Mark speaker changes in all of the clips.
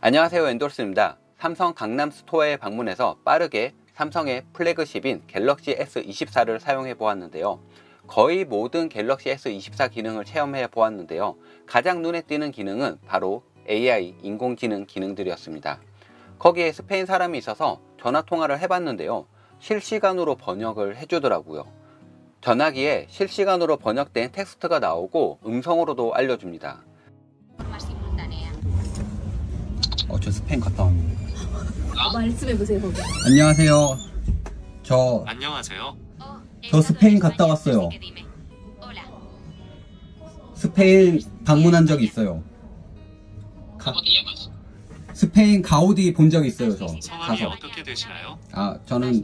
Speaker 1: 안녕하세요, 엔돌스입니다. 삼성 강남 스토어에 방문해서 빠르게 삼성의 플래그십인 갤럭시 S24를 사용해 보았는데요. 거의 모든 갤럭시 S24 기능을 체험해 보았는데요. 가장 눈에 띄는 기능은 바로 AI, 인공지능 기능들이었습니다. 거기에 스페인 사람이 있어서 전화통화를 해봤는데요. 실시간으로 번역을 해주더라고요. 전화기에 실시간으로 번역된 텍스트가 나오고 음성으로도 알려줍니다. 저 스페인 갔다 왔는데.
Speaker 2: 말씀해보세요.
Speaker 1: 안녕하세요.
Speaker 3: 안녕하세요.
Speaker 1: 저 스페인 갔다 왔어요. 스페인 방문한 적이 있어요. 스페인 가우디 본 적 있어요. 저
Speaker 3: 성함이
Speaker 1: 가서.
Speaker 3: 어떻게 되시나요?
Speaker 1: 저는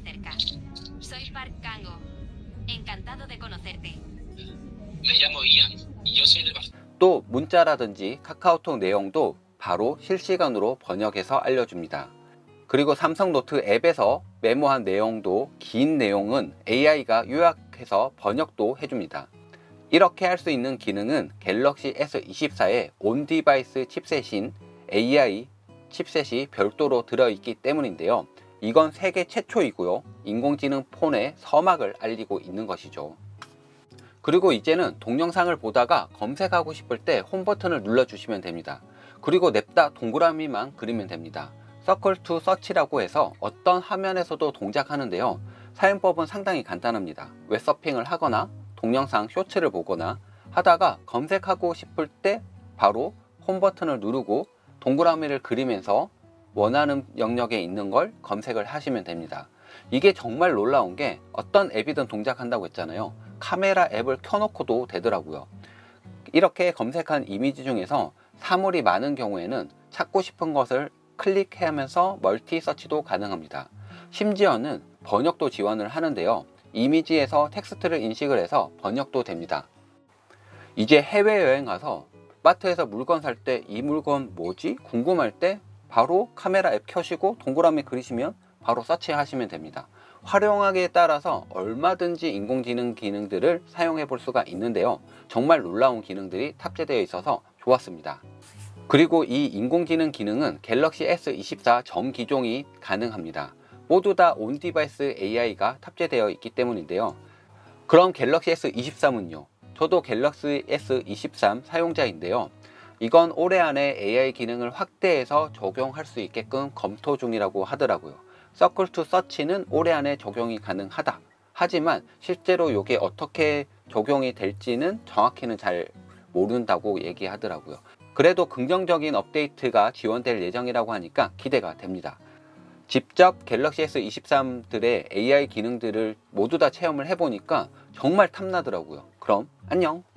Speaker 1: 또 문자라든지 카카오톡 내용도 바로 실시간으로 번역해서 알려줍니다. 그리고 삼성 노트 앱에서 메모한 내용도 긴 내용은 AI가 요약해서 번역도 해줍니다. 이렇게 할 수 있는 기능은 갤럭시 S24의 온디바이스 칩셋인 AI 칩셋이 별도로 들어있기 때문인데요. 이건 세계 최초이고요. 인공지능 폰의 서막을 알리고 있는 것이죠. 그리고 이제는 동영상을 보다가 검색하고 싶을 때 홈 버튼을 눌러주시면 됩니다. 그리고 냅다 동그라미만 그리면 됩니다. 서클 투 서치라고 해서 어떤 화면에서도 동작하는데요. 사용법은 상당히 간단합니다. 웹서핑을 하거나 동영상 쇼츠를 보거나 하다가 검색하고 싶을 때 바로 홈 버튼을 누르고 동그라미를 그리면서 원하는 영역에 있는 걸 검색을 하시면 됩니다. 이게 정말 놀라운 게 어떤 앱이든 동작한다고 했잖아요. 카메라 앱을 켜놓고도 되더라고요. 이렇게 검색한 이미지 중에서 사물이 많은 경우에는 찾고 싶은 것을 클릭하면서 멀티 서치도 가능합니다. 심지어는 번역도 지원을 하는데요. 이미지에서 텍스트를 인식을 해서 번역도 됩니다. 이제 해외여행 가서 마트에서 물건 살 때 이 물건 뭐지? 궁금할 때 바로 카메라 앱 켜시고 동그라미 그리시면 바로 서치하시면 됩니다. 활용하기에 따라서 얼마든지 인공지능 기능들을 사용해 볼 수가 있는데요. 정말 놀라운 기능들이 탑재되어 있어서 좋았습니다. 그리고 이 인공지능 기능은 갤럭시 S24 전 기종이 가능합니다. 모두 다 온디바이스 AI가 탑재되어 있기 때문인데요. 그럼 갤럭시 S23은요? 저도 갤럭시 S23 사용자인데요. 이건 올해 안에 AI 기능을 확대해서 적용할 수 있게끔 검토 중이라고 하더라고요. 서클 투 서치는 올해 안에 적용이 가능하다. 하지만 실제로 이게 어떻게 적용이 될지는 정확히는 잘 모른다고 얘기하더라고요. 그래도 긍정적인 업데이트가 지원될 예정이라고 하니까 기대가 됩니다. 직접 갤럭시 S23들의 AI 기능들을 모두 다 체험을 해보니까 정말 탐나더라고요. 그럼 안녕!